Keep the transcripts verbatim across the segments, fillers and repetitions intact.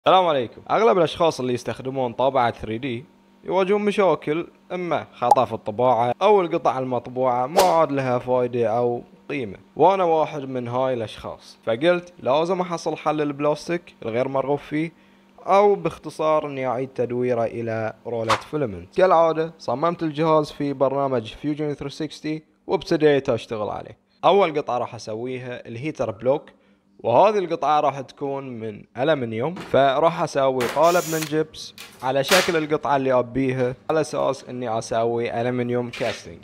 السلام عليكم. اغلب الاشخاص اللي يستخدمون طابعة ثري دي يواجهون مشاكل، اما خطأ في الطباعة او القطع المطبوعة ما عاد لها فايدة او قيمة، وانا واحد من هاي الاشخاص. فقلت لازم احصل حل البلاستيك الغير مرغوب فيه، او باختصار اني اعيد تدويره الى رولة فيلمنت. كالعادة صممت الجهاز في برنامج فيوجن ثري سيكستي وابتديت اشتغل عليه. اول قطعة راح اسويها الهيتر بلوك، وهذه القطعة راح تكون من ألمنيوم، فراح اسوي قالب من جبس على شكل القطعة اللي ابيها، على اساس اني اسوي ألمنيوم كاستنج.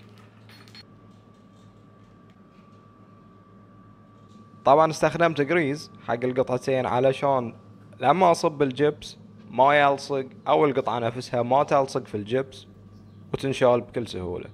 طبعا استخدمت جريز حق القطعتين علشان لما اصب الجبس ما يلصق، او القطعة نفسها ما تلصق في الجبس وتنشال بكل سهولة.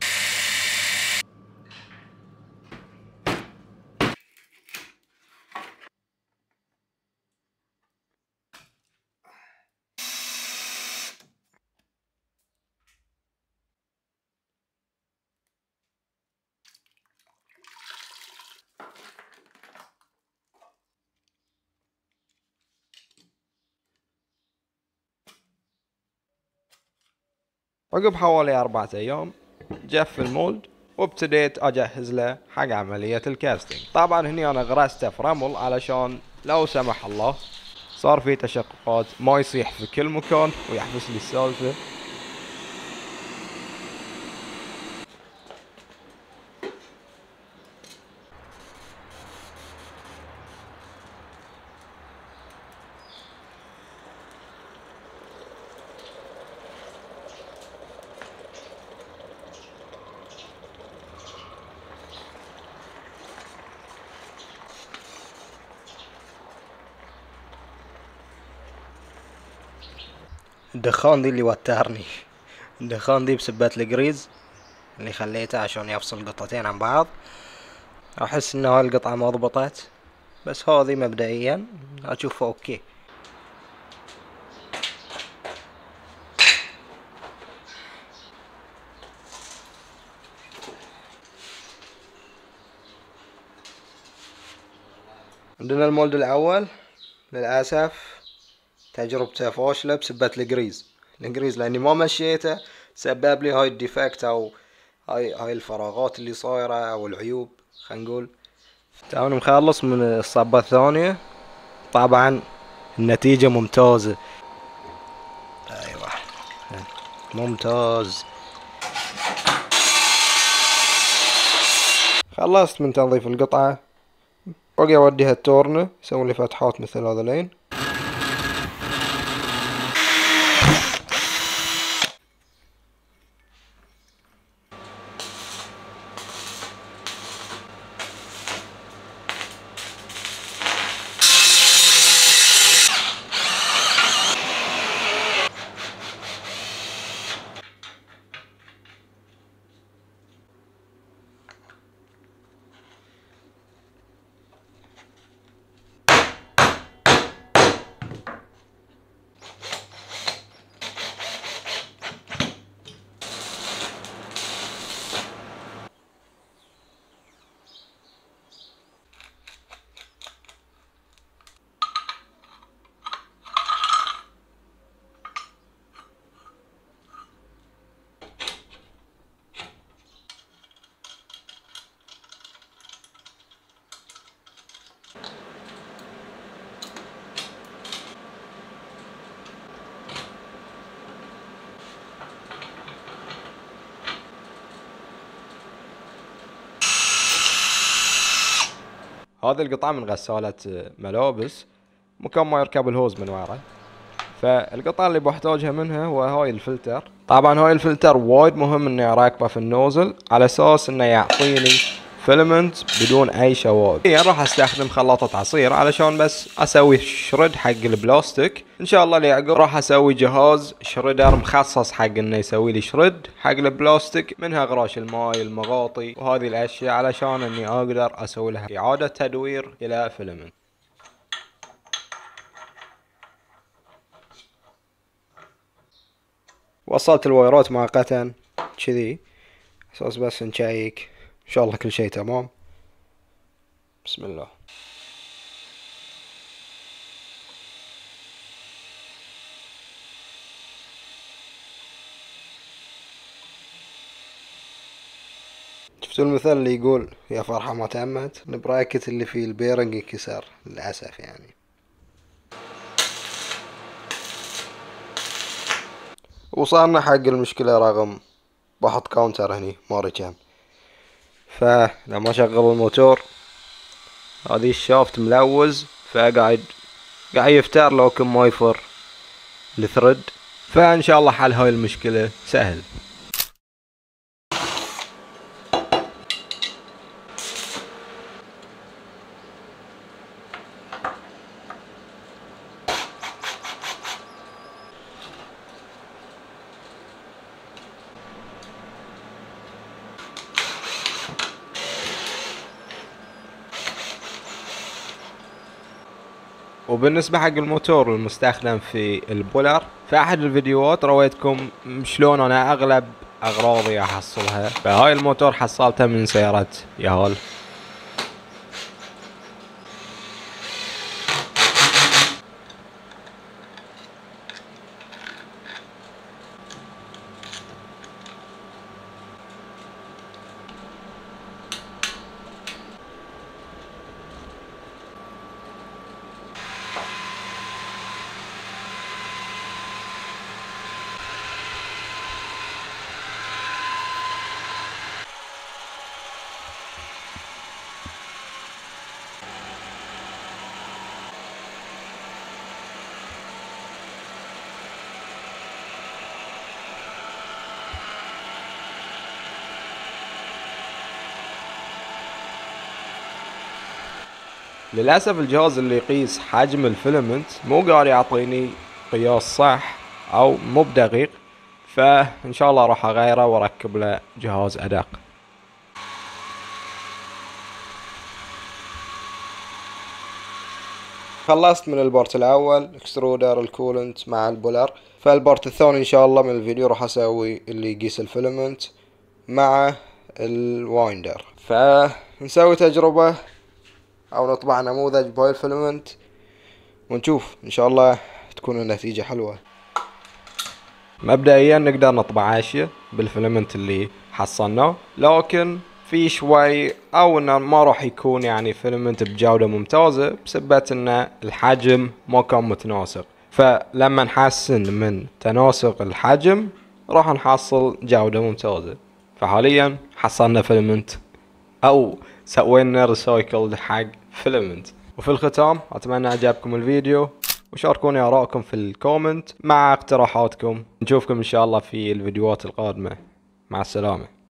عقب حوالي أربعة أيام جف المولد، وابتديت أجهز له حق عملية الكاستنج. طبعا هني أنا غرسته في رمل علشان لو سمح الله صار في تشققات ما يصيح في كل مكان ويحبس لي السالفة. الدخان دي اللي وترني. الدخان دي بسبة الجريز اللي خليته عشان يفصل القطعتين عن بعض. احس ان هاي القطعة ما ضبطت، بس هذه مبدئيا اشوفها اوكي. عندنا المولد الاول للاسف تجربته فاشلة بسبة الجريز. الجريز لاني ما مشيته سبب لي هاي الديفكت، او هاي هاي الفراغات اللي صايرة او العيوب خلينا نقول. توني مخلص من الصبة الثانية، طبعا النتيجة ممتازة. ايوه ممتاز. خلصت من تنظيف القطعة، باقي اوديها التورنة يسوي لي فتحات مثل هذولين. هذه القطعة من غسالة ملابس، مكان ما يركب الهوز من ورا. فالقطعة اللي بحتاجها منها هو هاي الفلتر. طبعا هاي الفلتر وايد مهم اني اراكبه في النوزل على اساس انه يعطيني فيلمنت بدون اي شوائب. يعني راح استخدم خلاطة عصير علشان بس اسوي شرد حق البلاستيك. ان شاء الله اللي يعقب راح اسوي جهاز شردر مخصص حق انه يسوي لي شرد حق البلاستيك، منها غراش الماي، المغاطي وهذه الاشياء، علشان اني اقدر اسوي لها اعادة تدوير الى فيلمنت. وصلت الوايرات مؤقتا كذي اساس بس نشيك ان شاء الله كل شيء تمام. بسم الله. شفتوا المثال اللي يقول يا فرحة ما تمت؟ البراكت اللي فيه البيرنج انكسر للأسف يعني. وصلنا حق المشكلة رقم بحط كاونتر هني ماري كان. فلما اشغل الموتور هذه الشافت ملوز، فقاعد قاعد يفتر لكن ما يفر الثريد. فان شاء الله حل هاي المشكلة سهل. وبالنسبة حق الموتور المستخدم في البولر، في احد الفيديوهات رويتكم شلون انا اغلب اغراضي احصلها، فهاي الموتور حصلته من سيارة ياهال. للأسف الجهاز اللي يقيس حجم الفيلمنت مو قاعد يعطيني قياس صح او مو بدقيق، فان شاء الله راح اغيره واركب له جهاز ادق. خلصت من البارت الاول اكسترودر الكولنت مع البولر، فالبارت الثاني ان شاء الله من الفيديو راح اسوي اللي يقيس الفيلمنت مع الوايندر. فنسوي تجربة او نطبع نموذج بهاي الفيلمنت ونشوف ان شاء الله تكون النتيجة حلوة. مبدئيا نقدر نطبع اشياء بالفيلمنت اللي حصلناه، لكن في شوي او انه ما راح يكون يعني فيلمنت بجودة ممتازة بسبة ان الحجم ما كان متناسق. فلما نحسن من تناسق الحجم راح نحصل جودة ممتازة. فحاليا حصلنا فيلمنت او سوينا ريسايكل حق فيلمنت. وفي الختام اتمنى عجبكم الفيديو، وشاركوني آراءكم في الكومنت مع اقتراحاتكم. نشوفكم ان شاء الله في الفيديوهات القادمة. مع السلامة.